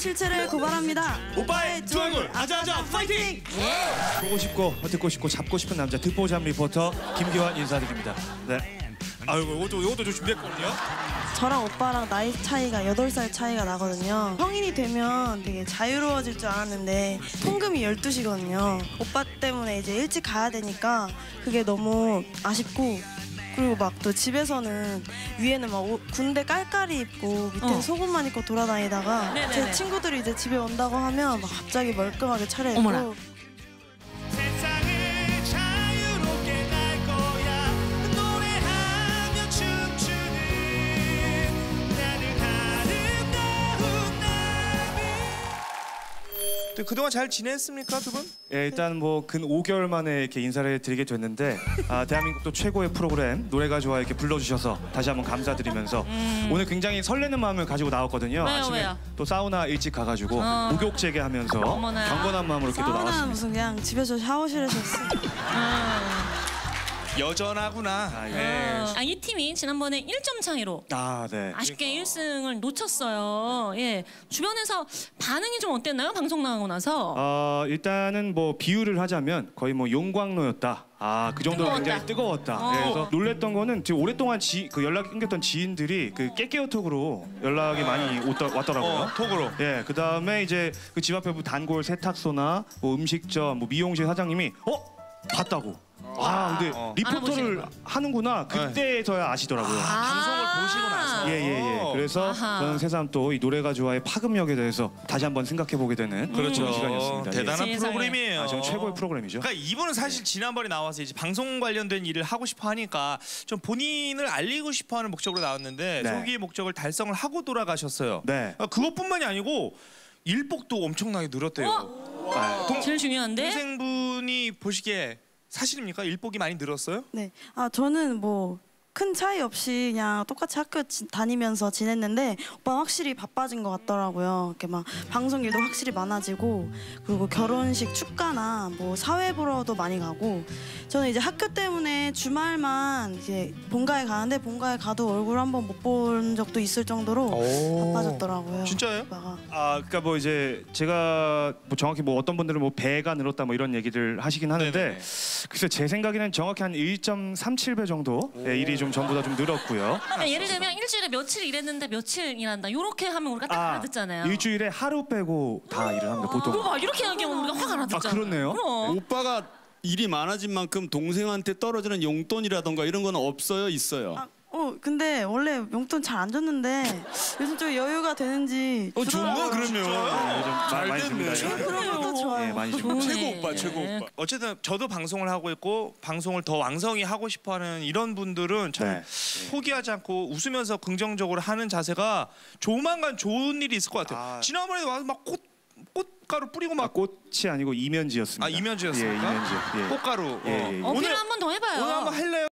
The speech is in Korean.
실체를 고발합니다. 오빠의 두 얼굴 아자아자 파이팅! 보고 싶고 듣고 싶고 잡고 싶은 남자 듣보잡 리포터 김기환 인사드립니다. 네. 아이고 이것도 좀 준비했거든요. 저랑 오빠랑 나이 차이가 8살 차이가 나거든요. 성인이 되면 되게 자유로워질 줄 알았는데 통금이 12시거든요. 오빠 때문에 이제 일찍 가야 되니까 그게 너무 아쉽고, 그리고 막 또 집에서는 위에는 막 군대 깔깔이 입고 밑에는 속옷만 입고 돌아다니다가 제 친구들이 이제 집에 온다고 하면 막 갑자기 멀끔하게 차려입고. 어머나. 그동안 잘 지냈습니까, 두 분? 예, 일단 뭐 근 5개월 만에 이렇게 인사를 드리게 됐는데 대한민국도 최고의 프로그램 노래가 좋아 이렇게 불러주셔서 다시 한번 감사드리면서 오늘 굉장히 설레는 마음을 가지고 나왔거든요. 왜요, 아침에 왜요? 또 사우나 일찍 가가지고 목욕 재개하면서 어머나. 경건한 마음으로 이렇게 또 사우나는 나왔습니다. 무슨 그냥 집에서 샤워실에서 했어요. 여전하구나. 이 팀이 지난번에 1점 차이로 네. 아쉽게 1승을 놓쳤어요. 예, 주변에서 반응이 좀 어땠나요? 방송 나가고 나서? 일단은 뭐 비유를 하자면 거의 뭐 용광로였다. 그 정도로 뜨거웠다. 굉장히 뜨거웠다. 예, 그래서 놀랬던 거는 지금 오랫동안 그 연락이 끊겼던 지인들이 그 깨깨오톡으로 연락이 많이 왔더라고요. 톡으로. 예, 그 다음에 이제 그 집 앞에 뭐 단골 세탁소나 뭐 음식점, 뭐 미용실 사장님이 봤다고. 근데 리포터를 하는구나. 그때서야 아시더라고요. 방송을 보시고 나서. 예. 그래서 저는 새삼 또 이 노래가 좋아의 파급력에 대해서 다시 한번 생각해 보게 되는 그런 시간이었습니다. 대단한 세상에. 프로그램이에요. 정말 최고의 프로그램이죠. 그러니까 이분은 사실 지난번에 나와서 이제 방송 관련된 일을 하고 싶어 하니까 좀 본인을 알리고 싶어 하는 목적으로 나왔는데 소기의 목적을 달성을 하고 돌아가셨어요. 네. 그것뿐만이 아니고 일복도 엄청나게 늘었대요. 제일 중요한데? 동생분이 보시기에 사실입니까? 일복이 많이 늘었어요? 네. 저는 뭐 큰 차이 없이 그냥 똑같이 학교 다니면서 지냈는데 오빠는 확실히 바빠진 것 같더라고요. 이렇게 막 방송 일도 확실히 많아지고, 그리고 결혼식 축가나 뭐 사회 보러도 많이 가고, 저는 이제 학교 때문에 주말만 이제 본가에 가는데 본가에 가도 얼굴 한번 못 본 적도 있을 정도로 바빠졌더라고요. 진짜예요? 오빠가. 그러니까 뭐 이제 제가 뭐 정확히 뭐 어떤 분들은 뭐 배가 늘었다 뭐 이런 얘기를 하시긴 하는데, 글쎄 제 생각에는 정확히 한 1.37배 정도 일이 좀 전보다 좀 늘었고요. 그러니까 예를 들면 일주일에 며칠 일했는데 며칠 일한다. 요렇게 하면 우리가 딱 알아듣잖아요. 일주일에 하루 빼고 다 일을 합니다. 보통. 봐, 이렇게 하면 우리가 확 알아듣잖아. 그렇네요. 그럼. 오빠가 일이 많아진 만큼 동생한테 떨어지는 용돈이라던가 이런 건 없어요? 있어요? 근데 원래 용돈 잘 안 줬는데 요즘 좀 여유가 되는지 좋아 그러면. 잘 잘 됐네. 그런 것도 좋아요. 예, 많이 줍니다. 최고 오빠 최고 오빠. 어쨌든 저도 방송을 하고 있고 방송을 더 왕성히 하고 싶어하는 이런 분들은 참 포기하지 않고 웃으면서 긍정적으로 하는 자세가 조만간 좋은 일이 있을 것 같아요. 지난번에 와서 막 꽃가루 뿌리고 막 꽃이 아니고 이면지였습니다. 이면지였습니까? 예, 이면지. 꽃가루. 예. 어필을 한 번 더 해봐요. 오늘 한번 할래요?